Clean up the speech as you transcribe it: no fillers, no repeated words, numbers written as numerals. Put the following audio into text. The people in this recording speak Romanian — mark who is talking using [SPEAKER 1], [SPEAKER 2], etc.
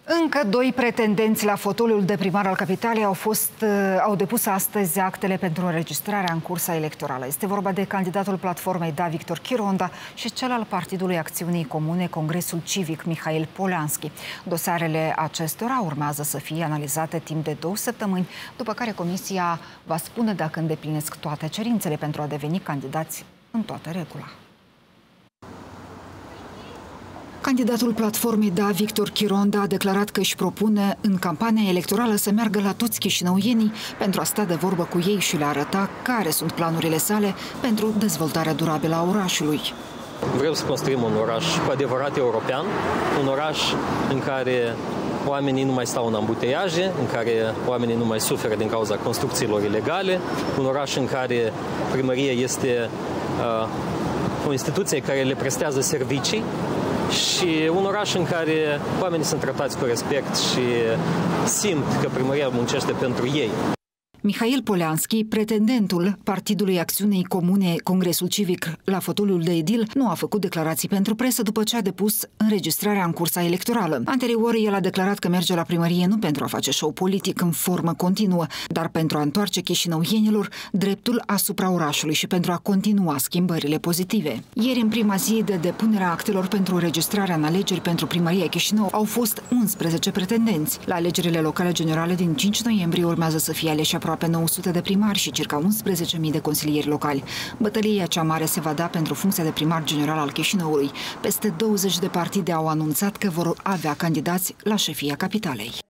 [SPEAKER 1] Încă doi pretendenți la fotoliul de primar al capitalei au depus astăzi actele pentru înregistrarea în cursa electorală. Este vorba de candidatul platformei Da Victor Chironda și cel al Partidului Acțiunii Comune, Congresul Civic Mihail Polianski. Dosarele acestora urmează să fie analizate timp de 2 săptămâni, după care comisia va spune dacă îndeplinesc toate cerințele pentru a deveni candidați în toată regula. Candidatul platformei Da Victor Chironda a declarat că își propune în campania electorală să meargă la toți chișinăuienii pentru a sta de vorbă cu ei și le arăta care sunt planurile sale pentru dezvoltarea durabilă a orașului.
[SPEAKER 2] Vreau să construim un oraș cu adevărat european, un oraș în care oamenii nu mai stau în ambuteiaje, în care oamenii nu mai suferă din cauza construcțiilor ilegale, un oraș în care primăria este o instituție care le prestează servicii, și un oraș în care oamenii sunt tratați cu respect și simt că primăria muncește pentru ei.
[SPEAKER 1] Mihail Polianski, pretendentul Partidului Acțiunii Comune, Congresul Civic la fotoliul de edil, nu a făcut declarații pentru presă după ce a depus înregistrarea în cursa electorală. Anterior, el a declarat că merge la primărie nu pentru a face show politic în formă continuă, dar pentru a întoarce chișinăuienilor dreptul asupra orașului și pentru a continua schimbările pozitive. Ieri, în prima zi de depunere a actelor pentru înregistrarea în alegeri pentru primăria Chișinău, au fost 11 pretendenți. La alegerile locale generale din 5 noiembrie urmează să fie aleși aproape 900 de primari și circa 11.000 de consilieri locali. Bătălia cea mare se va da pentru funcția de primar general al Chișinăului. Peste 20 de partide au anunțat că vor avea candidați la șefia capitalei.